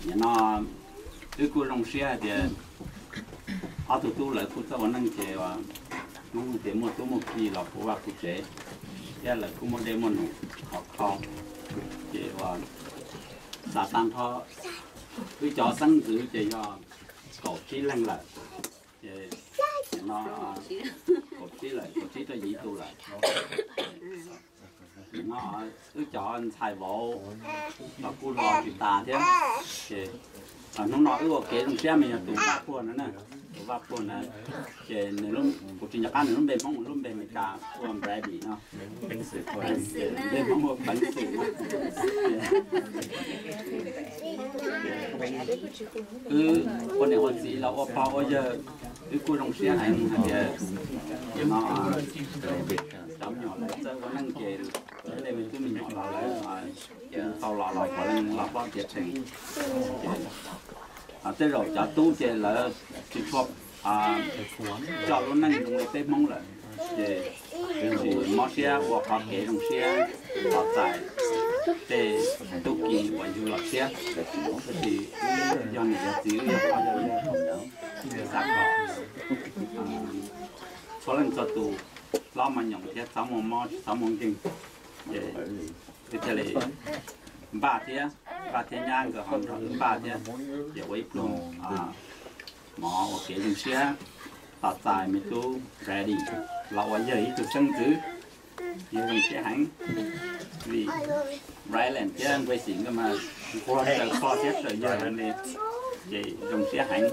nó cứ cô trong xe thì ở tụi tôi lại cũng tao năng chế và nó để một số một kỳ là của bà cụ chế thế là cũng một đêm một học kho chế và đã tăng thọ cứ cho sẵn giữ chế cho cổ trí lăng lại chế nó cổ trí cho dĩ tu lại nó cứ cho anh xài bộ nó cũng lo chuyện ta thế chế nó nói cái kế trong xe mình tụ ba cuốn nữa nè tụ ba cuốn này chế nếu lúc cuộc trình ăn nếu lúc bề mong lúc bề mình cả cuốn bread đi nó bánh sữa bề mong một bánh sữa cứ con này con gì là ô bao bây giờ cứ cuốn trong xe này thì nó đóng nhỏ lại cho con năng chế cái này mình cứ mình nhỏ lại mà sau lọ có lên lọ bao tiệt thành thế rồi cho tu chế là chỉ thuộc cho luôn năng dùng để mong lại để mót xe hoặc có kế trong xe hoặc tại để tu kỳ và du lịch xe thì do người ta chỉ là bao giờ không sao có lần cho tu lo mà nhộng xe sống một kinh để cái này ba thế nhang cái hòn đó ba thế để quay plong mỏ và kế dùng xe tạt tài mới tu ready là vậy giờ từ sân tứ dùng xe hành vì Ryan chứ anh quay xịn cơ mà qua đây là kho xét rồi giờ này để dùng xe hành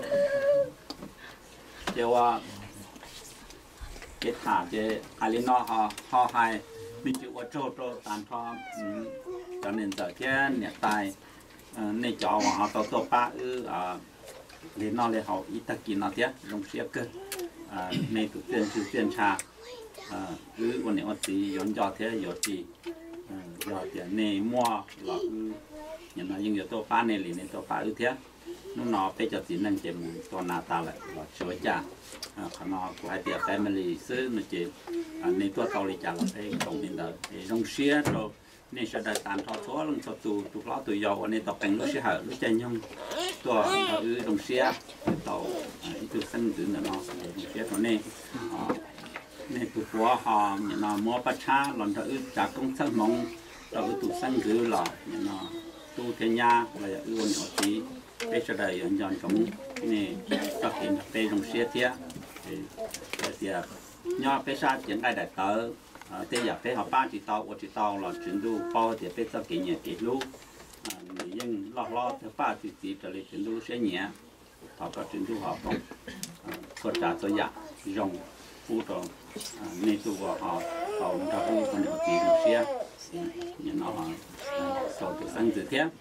cho qua cái thả cho ai lên nó họ hay mình chịu qua trâu tàn cho cho nên giờ cái nhà tài nên cho họ tàu ba lên nó lên họ ít ta kín nó thế dùng xe cơ nên tụi tiền trà còn nếu thì dùng cho thế giờ thì giờ thì nên mua là nhận là những tàu ba này liền tàu ba thế nó bây giờ chỉ nên chỉ một tuần nào ta lại là sửa cha nó của hai tiệm family xứ nó chỉ nên tôi tàu đi trả là cái tổng tiền đời thì trong xe rồi nên sẽ đợi tàn thọ số lần sau tụ lót tụ dầu nên tập cảnh nó sẽ hở nó chơi nhung tôi ở trong xe tàu từ sân từ nó trong xe nó nên tụ quá họ nó mua bát cha lần thứ trả công sức mong rồi tụ sân từ là nó tu thế nhà là ưu nhỏ tí bây giờ đây anh chọn cũng này các hiện đây trong xe thế thì nhỏ bây giờ chuyện này đại tớ thế giờ bây họ ba chỉ tàu là chuyển du bao thì bây giờ cái nhà cái lú nhưng lo thứ ba thì trở lại chuyển du sẽ nhẹ họ có chuyển du họ không có trả tôi giả rong phu tròn nên tu họ họ ra cái con nhỏ tí trong xe nhưng nó sau từ sáng từ thế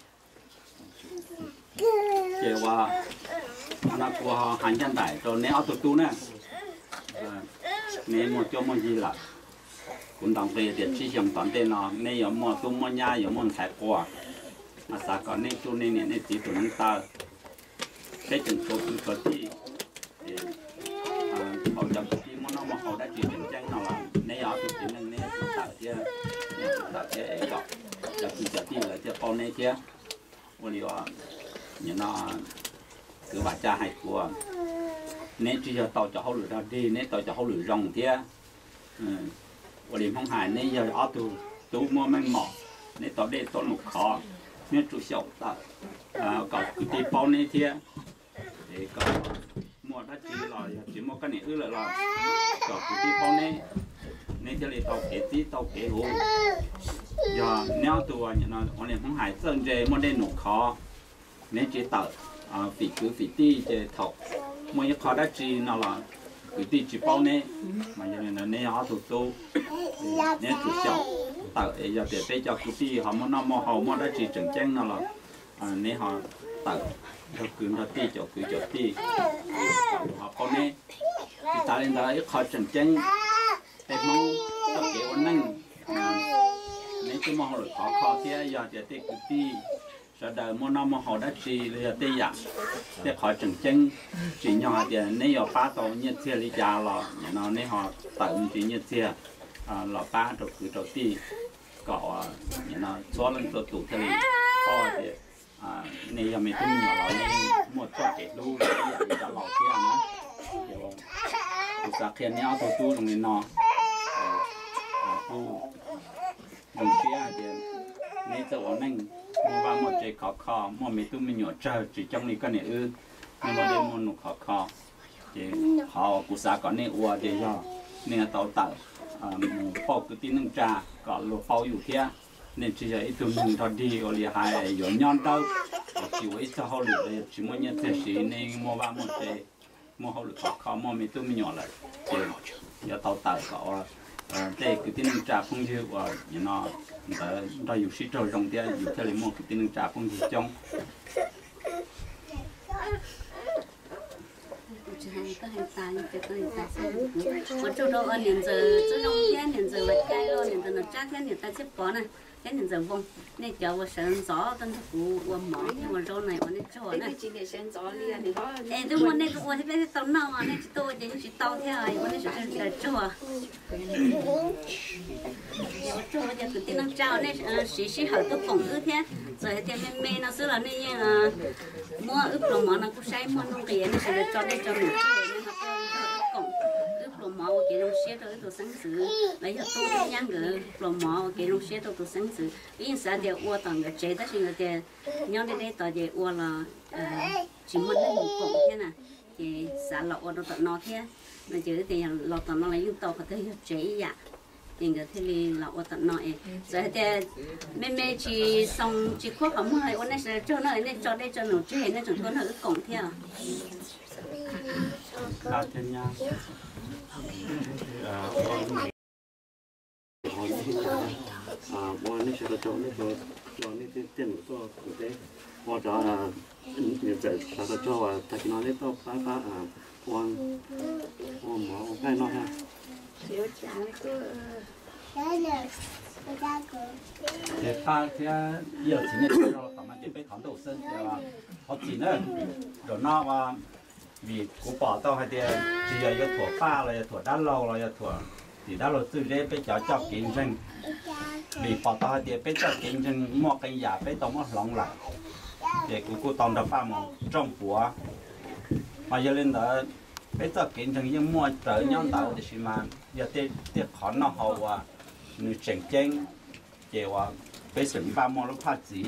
chế qua nó qua hành chân đại rồi nếu ở tu nè nếu một chỗ một gì là cũng đồng về để chỉ dùng toàn tên nó nếu một tu một nhà một thái qua mà sao còn nên tu nên chỉ tụi nó ta cái chừng số tí họ chậm tí mà họ đã chỉ định tranh nào là nếu ở tu chỉ nên tạo chứ ấy gọi chậm tí là chứ con này chứ ôi nhưng nó cứ bà cha hay của nên chỉ cho tàu cho họ lửa ra đi nên tàu cho họ lửa rong thế và điểm không hài nên giờ ở tu mua mang mỏ nên tàu đây tàu một khó nên chủ sầu ta có cái tiền bao này thế để có mua đã chỉ mua cái này là có cái tiền bao này nên cho nên tàu kế hồ giờ nếu tu như nó ở điểm không hài sơn về mua đây nổ khó nên chỉ tạo phỉ ti để thọc mỗi khó đã chỉ nó là phỉ ti chỉ bao này mà giờ này nên họ tu nên chủ sầu tạo giờ để bây giờ phỉ ti họ muốn nó họ đã chỉ chỉnh trang nó là nên họ tạo cho cứ nó ti cho ti họ bao này thì ta lên đó khó chỉnh trang để mong tập cái ổn năng nên cái mong rồi khó thế giờ để cái ti sau đó mỗi năm họ đã chỉ là tây giả để họ chỉnh chân chỉ nhỏ thì nếu họ phá tàu nhiệt xe đi ra là nó nếu họ tận chỉ nhiệt xe là phá được cứ đầu tiên có nó số lần số tụ thì to thì này giờ mình cũng nhỏ lọ này một quả để đu để cho lọ kia nữa kiểu cuộc sống kia nhau tôi tu trong này nọ tu đồng kia thì này giờ ở đây mua vào một cái khó mà mình tu mình nhỏ chơi chỉ trong này cái này nhưng mà đây mua nó khó thì họ cuộc sống có này uo thì do nên tàu tàu bao cái tin năng trà có lô baoอยู่kia nên chỉ là ít tụi mình thôi đi ở liền hai rồi nhon đâu chỉ với sao họ lựa chỉ muốn nhận thế gì nên mua vào một cái mua họ lựa khó mua mấy tụi mình nhỏ lại thì giờ tàu tàu có đây cái tin năng trà không nhiều và nó đãอยู่sĩ trâu rong kiaอยู่theo lấy một cái tin năng trà không nhiều trong có hành tài như cái hành tài xem một chỗ đâu ở liền giờ chỗ đông thiên liền giờ vật cây luôn liền giờ nó chắc thiên liền ta xếp bỏ này cái liền giờ vong nên cháu vào sơn gió tân thức cũ uống mỏ nhưng mà rau này uống đến chỗ này chỉ để sơn gió liền thì có em tôi uống này uống thì bây giờ tao nào à nên tôi chỉ tao theo ấy uống đến chỗ này chỗ à chỗ bây giờ cứ tin năng trao này xí hở tôi phỏng ư thế rồi thì mẹ nó xưa là nên mua ướp đồ mỏ nó cũng say mua nông kia nó sẽ cho đây cho mình nên nó cổng ướp đồ mỏ cái nông xe rồi tôi sáng sớm lấy cho tôi nhang cái đồ mỏ cái nông xe tôi sáng sớm vì sao để uo tầng cái chế đó thì người ta nhau đi đây tao để uo là chỉ muốn lấy một cổng thế nè thì xả lọ nó tận nó thế mà chứ thì lọ tận nó lấy dùng tàu có thể chế dạ thì cái thế thì lọ tận nó rồi thì mẹ chỉ xong chỉ khoác ấm hơi ôn này sẽ cho nó này cho đây cho nó chế này chúng tôi nó cứ cổng theo thêm nha mua nước sữa cho nước cho nước tiền cho cụ thể mua cho nhiều giờ sao cho thay nó lấy to phá uống máu cái nó ha thì pha thì giờ chỉ nên cho tao mà chỉ phải thằng đầu sinh thì là họ chỉ nữa rồi nó và vì cụ bỏ tao hay thì chỉ là thua pha là thua đá lâu là thua thì đá lâu từ đây phải cho kinh doanh vì bỏ tao hay thì phải cho kinh doanh mua cái nhà phải tao mua lòng lại để cụ tao đã pha một trong búa mà giờ lên đó bây giờ kinh doanh những mua trở nhau tạo thì mà giờ tiếc khó nó hậu à người tranh tranh kiểu à bây giờ ba mua nó phát gì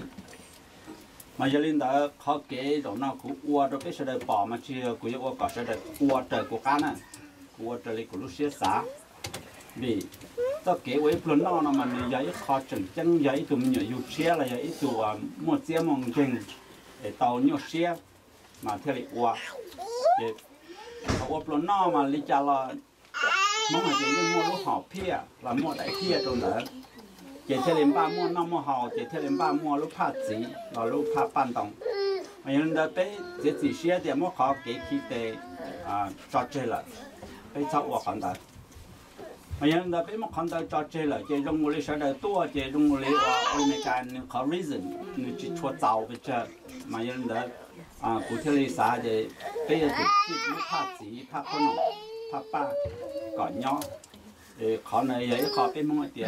mà giờ lên đó khó kế rồi nó cũng uo rồi bây giờ để bỏ mà chưa cũng uo có sẽ để uo trời của cá này uo trời này của lúc xưa xả vì tất kế với phần nó mà mình giờ khó tranh tranh giờ tụi mình nhiều xe là giờ tụi mua xe mong tranh để tàu nhiều xe mà theo lịch uo để uo phần nó mà lý cha là mong là chỉ mua lúc họ pia là mua đại pia trong đó chỉ theo lên ba mua năm mua họ chỉ theo lên ba mua lúc phát gì là lúc phát ban đồng mà hiện tại bây giờ chỉ xe thì mua khó cái khi để cho chơi là bây giờ我看到mà hiện tại bây giờ看到cho chơi là chỉ dùng người sẽ được tua chỉ dùng người ở bên cái có reason người chỉ cho giàu bây giờ mà hiện tại cụ thể là sao thì bây giờ chỉ mua phát gì phát con nào phát ba có nhỏ thì khó này vậy khó bên mong tiền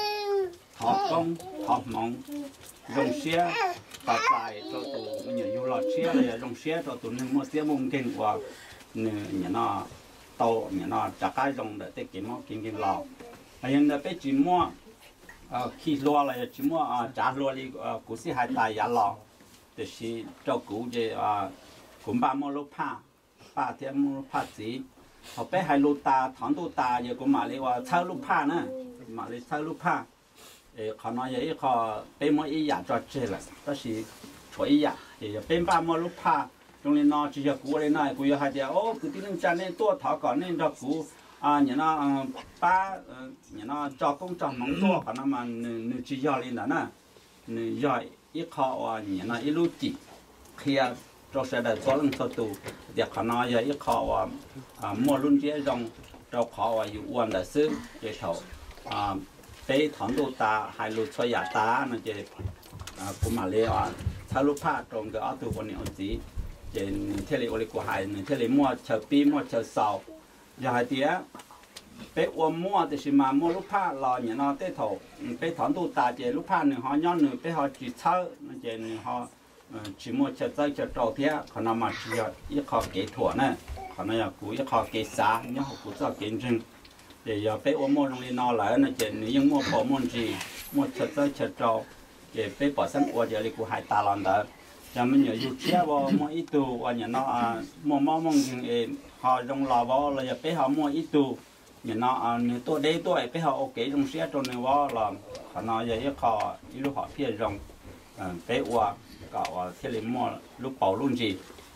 họ công họ mong dùng xe tạo tài cho tụi nhiều du lịch xe là dùng xe cho tụi mình mua xe mông kinh qua nhà nó tàu nhà nó trả cái dùng để tiết kiệm kinh lò hiện tại bây chỉ mua khi lo là chỉ mua trả lo đi cũng sẽ hai tài giá lò để chỉ cho cụ về cũng ba mua lúa pa thêm mua pa gì họ bé hai lúa ta thằng lúa ta giờ cũng mà lấyว่าเช่า lúa pa nữa mà lấy เช่า lúa paเขาnói vậy họ bé mua ý giả cho chơi là đó là cho ý giả thì bé ba mua lúa pa trong này nó chỉ là cú này này cú hai giờ ô cứ tin rằng nên tua thảo còn nên cho cú nhà nó ba nhà nó cho công cho mong tua còn nó mà nữ chỉ do lên đó nè nữ do ít họ nhà nó ít lúa chỉ khi cho sẽ được cho lần sau tu thì họ nói vậy họ mua luôn chế trong cho họอยู่อ้วนแต่ซื้อเจ้าเขาไปถอนดูตาให้ลูกช่วยยาตานะเจ้ผมมาเลยถ้าลูกพลาดตรงก็เอาตัวคนนี้เอาสีเจ้เทเลโอลิกูหายเทเลมั่วเชอปีมั่วเชอเสาอย่าให้เตี้ยไปอ้วนมั่วแต่สิมามั่วลูกพลาดรอเนี่ยนอนเต้ถอไปถอนดูตาเจ้ลูกพลาดหนึ่งhọย้อนหนึ่งไปhọ chỉเช่าเจ้หนึ่งhọ chỉ mua chợ tới chợ trâu thế còn nó mà chỉ ít khó kế thua nè còn nó là cú ít khó kế xa nhớ học cú cho kế rừng để giờ bé ôm môn đi nó lại nó chỉ những mua bỏ môn gì mua chợ tới chợ trâu để bé bỏ sẵn qua giờ đi cú hai ta làm đó giờ mình nhớ dù chia vào mua ít tu và nhà nó mua món gì họ trong lò vào là giờ bé họ mua ít tu nhà nó nếu tôi đây tôi bé họ ok trong xe trong này vào là họ nói giờ ít khó ít lúc họ phía trong bé qua cậu thiết lý mua lúc bảo luôn gì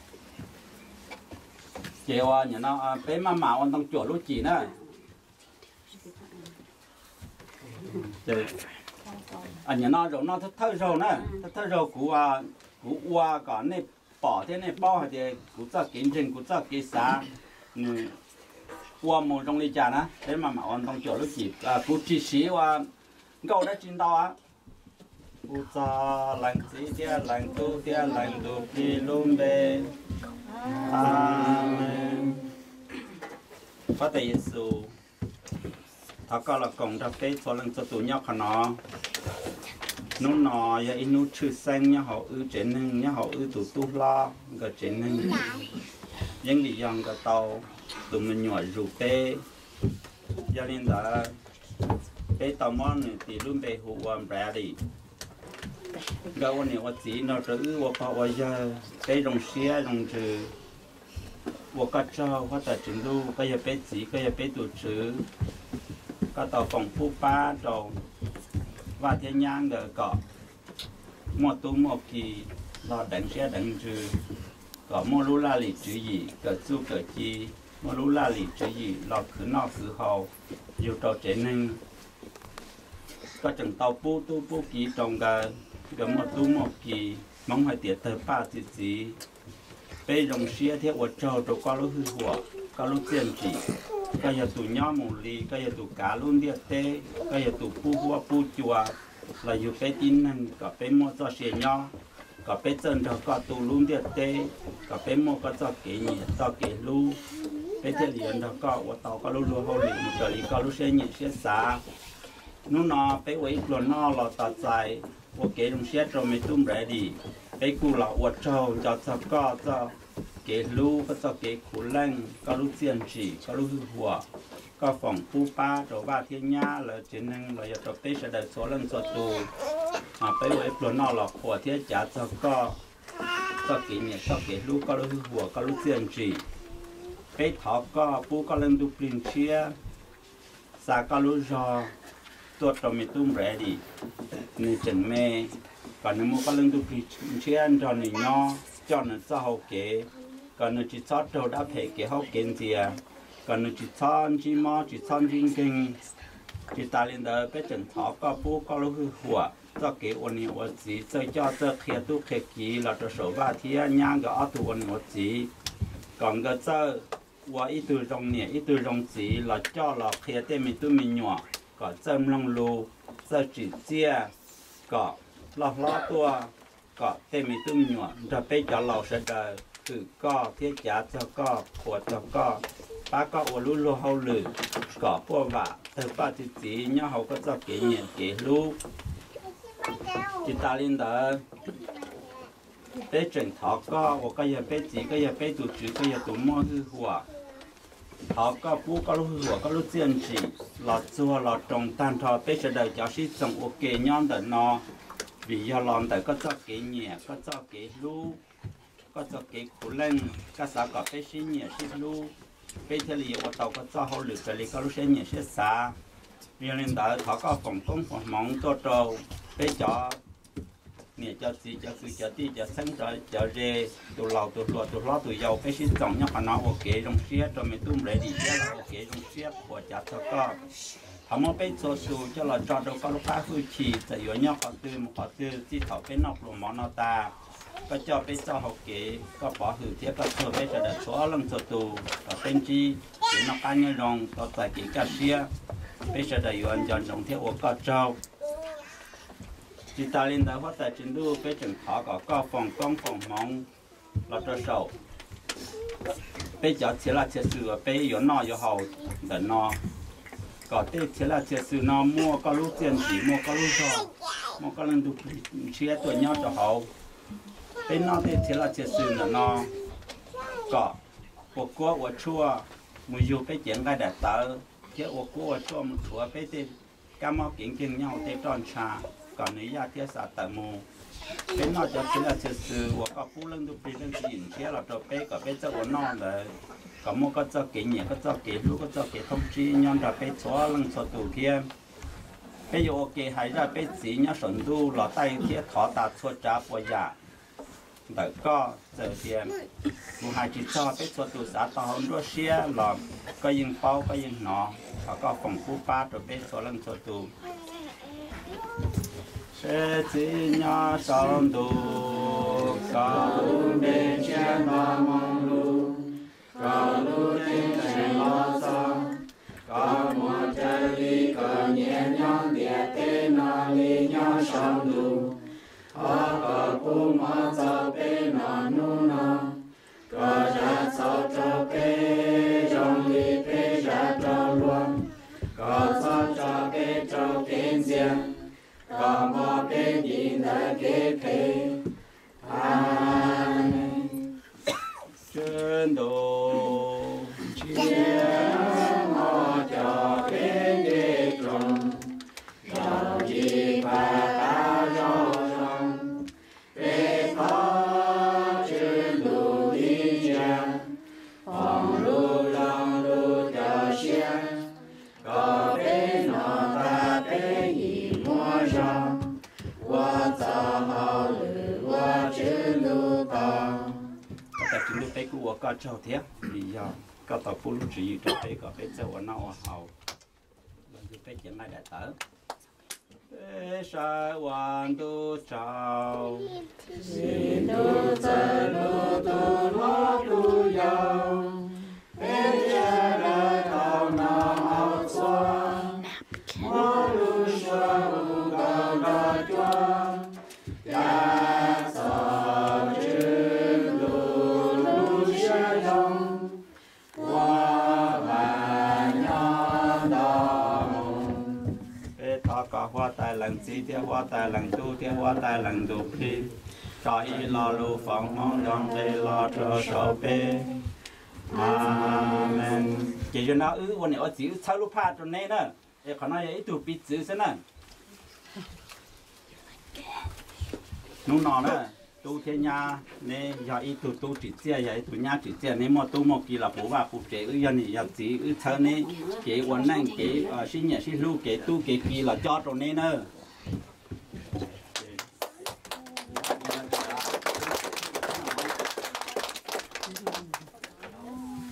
chiều nhà nó bé mà anh đang chuột lúc gì nữa nhà nó rồi nó thơ rồi nè thơ rồi của qua cả này bỏ thế này bao thì của cho kiến trình của cho cái xã qua một trong đi chả nè thế mà anh đang chuột lúc gì của chỉ sĩ qua câu đã chín tao á u cha lành sĩ tia lành tu đi luôn bê amen phát tài Giêsu thà có là cộng ra cái cho lần cho tụi nhau khả nó nọ ya inu chữ xanh nhá họ trên nên nhá họ tụi tu la cái trên nên những lý do cái tàu tụi mình nhỏ rủ bê gia đình đã bê tàu món này thì luôn bê hụ bè đi cáiวันนี้ว่าจีนเราจะว่าพอว่าจะไปโรงเสียโรงจือว่าก็เจ้าว่าแต่จึงดูก็จะไปจีก็จะไปตัวจือก็ต่อฝั่งผู้ป้าเราว่าเทียนย่างเด้อก็หมดตู้หมดกี่เราดังเสียดังจือก็ไม่รู้ลาลิจือยี่ก็สู้ก็จีไม่รู้ลาลิจือยี่เราคือนอกคือเขาอยู่ต่อเจนึงก็จังเตาปูกี่ตรงกันก็หมดตู้หมดกี่มองให้เตี๋ยเธอป้าจีไปโรงเสียเที่ยวเจ้าตัวก็รู้หัวก็รู้เจียนจีก็อย่าตัวย่อมูลีก็อย่าตัวกาลุ่นเดียเต้ก็อย่าตัวปูหัวปูจัวเราอยู่ไปดินนั่นก็ไปหมดจะเสียย่อก็ไปเจนเราก็ตัวลุ่นเดียเต้ก็ไปหมดก็จะเกยจะเกลูไปเที่ยวเรียนเราก็ว่าเตาก็รู้เขาหลีมันจะหลีก็รู้เสียเสียสานู่นนอไปไว้กลัวนอเราตัดใจว่าเกลงเสียเราไม่ตุ้มแรงดีไปกูเราอวดเจ้าจะก็จะเกลูก็จะเกขุนแรงก็รู้เจียนจีก็รู้หัวก็ฝ่องปูป้าเราว่าเทียนย่าเลยจีนึงเราจะไปเสด็จโซลังโซตูไปไว้กลัวนอเราขวดเทียจ่าจะก็จะเกเนี่ยจะเกลูก็รู้หัวก็รู้เจียนจีไปถอก็ปูก็เล่นดูปลินเชียสาก็รู้จอตัวเราไม่ตุ้มแรงดีนี่จันแม่ก่อนนึกว่าเรื่องดูพิเชียนจอนนี่ย่อจอนนั่นจะเขาเก๋ก่อนนึกจิตชอบเราได้เพเก๋เขาเก่งเสียก่อนนึกจิตชอบจีมอจิตชอบจริงจริงจิตตาลินเดอร์ไปจันทอก็ปูก็รู้หัวจะเก๋วันนี้วันจีจะจ่อจะเขียตู้เขียกีเราจะสว่าที่ย่างก็เอาตัววันนี้วันจีก่อนก็จะว่าอีตัวตรงเนี่ยอีตัวตรงจีเราจ่อเราเขียเต็มมีตัวมีหนัวก็เจิมลงรูจะจีเจียก็ล้อตัวก็เต็มมีตุ้มหนวดจะไปจะเราเสด็จคือก็เทียจ่าจะก็ขวดจะก็ป้าก็อวดรู้เขาลือก็พวกว่าเธอป้าจิจีเนี่ยเขาก็จะเกี่ยเนี่ยเกี่ยรู้จิตาลินเดอร์ไป整ถอก็ว่าก็อย่าไปจีก็อย่าไปตัวจืดก็อย่าตัวมั่วคือหัวเขาก็ปูก็รู้หัวก็รู้เจียนจีเราจัวเราตรงตันทอไปเสด็จจะสิส่งโอเคย้อนเดินนอvì do làm tại có cho cái nhẹ có cho cái lu có cho cái củ lăng có sao có cái xí nhẹ xí lu cái thế là ở tàu có cho họ lựa cái có lúc xí nhẹ xí xa vì nên đã họ có phòng công phòng mỏng to trâu cái cho nhẹ cho gì cho sự cho tí cho sáng cho rê tụ lầu tụ lùa tụ lót tụ dầu cái xí trọng nhá nó ok trong xí cho mình tung lại đi ra là ok trong xí của chả cho có họ muốnไปโซซูจะเราจอดเราก็ลูกค้าคือขี่จะอยู่เนี่ยขอตื้อที่เขาเป็นนอกหลวงมอนตาก็จอดไปจอดเขาเก๋ก็ปอหือเทียบกับเธอไปจะเดินชัวร์ลังโซตูก็เป็นจีเป็นนอกการเงินรองต่อใจเก๋กัเชียไปจะเดินอยู่อันจอนตรงเที่ยวก็เจ้าจิตาลินแต่ว่าแต่จินดูไปถึงเขาก็ฟองกล้องฟองมองเราจะเศร้าไปจอดเสียละเสียสื่อไปอยู่นออยู่เขาเดินนอก็เตะเชล่าเชสื่อนอมัวก็รู้เจียนสีมัวก็รู้ชอบมัวก็เล่นดูเชียตัวย่อจะเขา bên nó thì là chỉ sự là nó có我chua mua dù cái chuyện cái đặt tờ chứ我chua một chua cái thì cam mau kính nhau thì tròn trà còn nếu ra thì sẽ tờ mù bên nó cho chỉ là chỉ sự我có phụ lưng được bị lưng nhìn kia là cho bé có bé cho nó là có một cái cho kỹ nhẹ cái cho kỹ lúc cái cho kỹ thông chí nhau là bé xóa lưng xóa tủ kia bây giờ ok hay ra bé chỉ nhá sẵn đu là tay kia thọ ta xóa trả bồi giả đợi có giờ tiền một hai chỉ cho bé xóa tủ xã tao hơn đua xe là có những bao có những nọ và có phòng khu ba rồi bé xóa lưng xóa tủ sẽ chỉ nhá sẵn đu có lu bên trên ba mong lu có lu trên trên lo sang có một trái ly có nhẹ nhõm địa tên nó ly nhó sông đủ có cú mà cho bên nó nu nó có ra sau cho bên trong ly bên ra cho luôn có cho bên cho bên riêng có một bên nhìn ra cái bên Amen chân đồ cho cái ghế tròn rau chi và cá rau rong về có chân đồ đi chàng phòng lu lòng lu cho xe có bên nó ta bên gì mua rong qua ta hào lử qua chân lu tao tại chân lu bé của có cho thế vì do có tàu phụ lúc gì cho bé có bé cho nó hào lần thứ bé chuyện này đã tớ bé sai hoàn tu chào xin tu chân lu tu nó tu giàu bé cha đã thao nào hào xoan mô lu xoa u cao đa choan ya sa chân lu lu xa dòng hoa và nhon đồng bé thọ có hoa tài lần chi theo hoa tài lần tu theo hoa tài lần tu khi cho y lo lu phòng mong dòng bé lo cho sổ bé Amen chỉ cho nó ưวันนี้chữ sao lu pha cho nên nữa để còn nói ít tu bị chữ thế này nung nọ nữa tu thiên nhà nè giờ ít tu chỉ chia giờ tu nhà chỉ chia nè mà tu một kỳ là bố bà phụ chế ư giờ này giờ chỉ ư thơ nè kếวันนั้นkế sinh nhật sinh lu kế tu kế kỳ là cho rồi nè nữa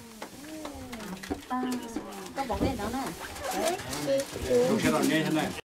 có bọn cái đó nè tu sẽ rồi nè thế này